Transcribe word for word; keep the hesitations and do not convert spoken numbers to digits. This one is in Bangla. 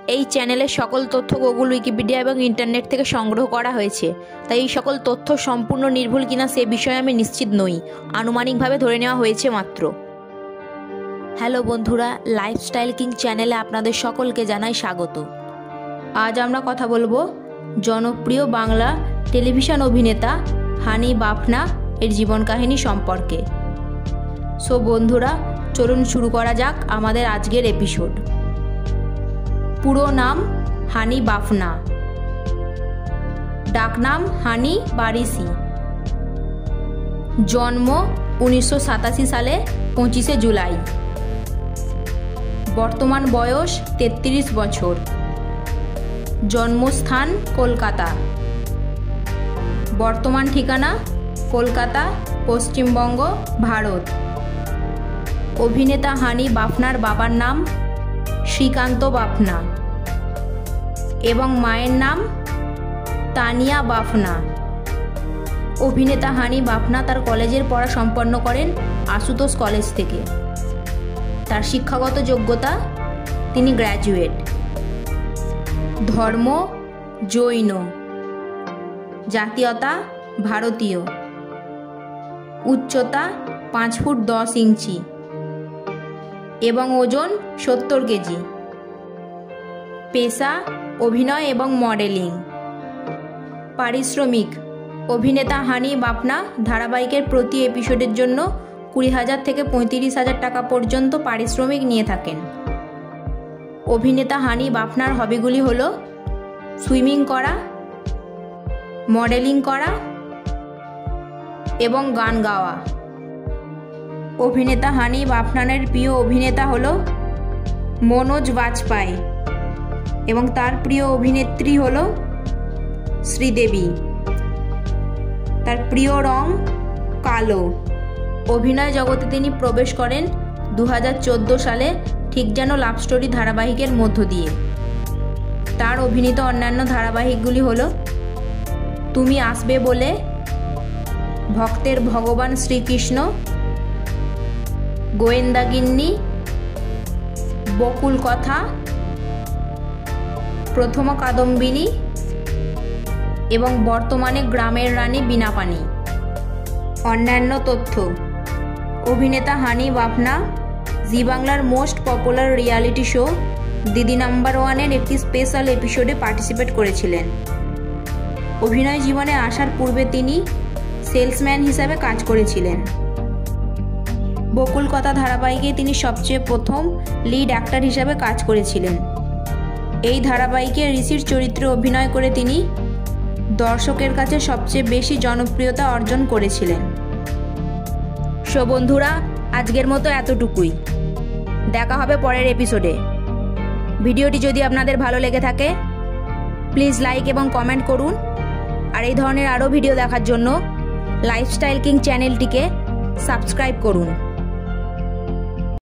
এই চ্যানেলের সকল তথ্য গুগল, উইকিপিডিয়া এবং ইন্টারনেট থেকে সংগ্রহ করা হয়েছে, তাই এই সকল তথ্য সম্পূর্ণ নির্ভুল কিনা সে বিষয়ে আমি নিশ্চিত নই, আনুমানিকভাবে ধরে নেওয়া হয়েছে মাত্র। হ্যালো বন্ধুরা, লাইফস্টাইল কিং চ্যানেলে আপনাদের সকলকে জানাই স্বাগত। আজ আমরা কথা বলবো জনপ্রিয় বাংলা টেলিভিশন অভিনেতা হানি বাফনা এর জীবন কাহিনী সম্পর্কে। সো বন্ধুরা, চলুন শুরু করা যাক আমাদের আজকের এপিসোড। পুরো নাম হানি বাফনা, ডাকনাম হানি বা ঋষি। জন্ম উনিশশো সাতাশি সালে পঁচিশে জুলাই। বর্তমান বয়স তেত্রিশ বছর। জন্মস্থান কলকাতা। বর্তমান ঠিকানা কলকাতা, পশ্চিমবঙ্গ, ভারত। অভিনেতা হানি বাফনার বাবার নাম শ্রীকান্ত বাফনা এবং মায়ের নাম তানিয়া বাফনা। অভিনেতা হানি বাফনা তার কলেজের পড়া সম্পন্ন করেন আশুতোষ কলেজ থেকে। তার শিক্ষাগত যোগ্যতা, তিনি গ্র্যাজুয়েট। ধর্ম জৈন। জাতীয়তা ভারতীয়। উচ্চতা পাঁচ ফুট দশ ইঞ্চি এবং ওজন সত্তর কেজি। পেশা অভিনয় এবং মডেলিং। পারিশ্রমিক, অভিনেতা হানি বাফনা ধারাবাহিকের প্রতি এপিসোডের জন্য কুড়ি হাজার থেকে পঁয়ত্রিশ হাজার টাকা পর্যন্ত পারিশ্রমিক নিয়ে থাকেন। অভিনেতা হানি বাফনার হবিগুলি হল সুইমিং করা, মডেলিং করা এবং গান গাওয়া। অভিনেতা হানি বাফনানের প্রিয় অভিনেতা হল মনোজ বাজপাই এবং তার প্রিয় অভিনেত্রী হল শ্রীদেবী। তার প্রিয় রং কালো। অভিনয় জগতে তিনি প্রবেশ করেন দু হাজার চোদ্দো সালে ঠিক যেন লাভ স্টোরি ধারাবাহিকের মধ্য দিয়ে। তার অভিনীত অন্যান্য ধারাবাহিকগুলি হল তুমি আসবে বলে, ভক্তের ভগবান শ্রীকৃষ্ণ, গোয়েন্দাগিন্নি, বকুল কথা, প্রথম কাদম্বিনী এবং বর্তমানে গ্রামের রানী বীণাপানি। অন্যান্য তথ্য: অভিনেতা হানি বাফনা জি বাংলার most popular reality show Didi number ওয়ানের একটি স্পেশাল এপিসোডে পার্টিসিপেট করেছিলেন। অভিনয় জীবনে আসার পূর্বে তিনি সেলসম্যান হিসাবে কাজ করেছিলেন। বকুল কথা ধারাবাহিকে তিনি সবচেয়ে প্রথম লিড অ্যাক্টর হিসাবে কাজ করেছিলেন। এই ধারাবাহিকে ঋষির চরিত্রে অভিনয় করে তিনি দর্শকের কাছে সবচেয়ে বেশি জনপ্রিয়তা অর্জন করেছিলেন। সো বন্ধুরা, আজকের মতো এতটুকুই। দেখা হবে পরের এপিসোডে। ভিডিওটি যদি আপনাদের ভালো লেগে থাকে প্লিজ লাইক এবং কমেন্ট করুন। আর এই ধরনের আরও ভিডিও দেখার জন্য লাইফস্টাইল কিং চ্যানেলটিকে সাবস্ক্রাইব করুন।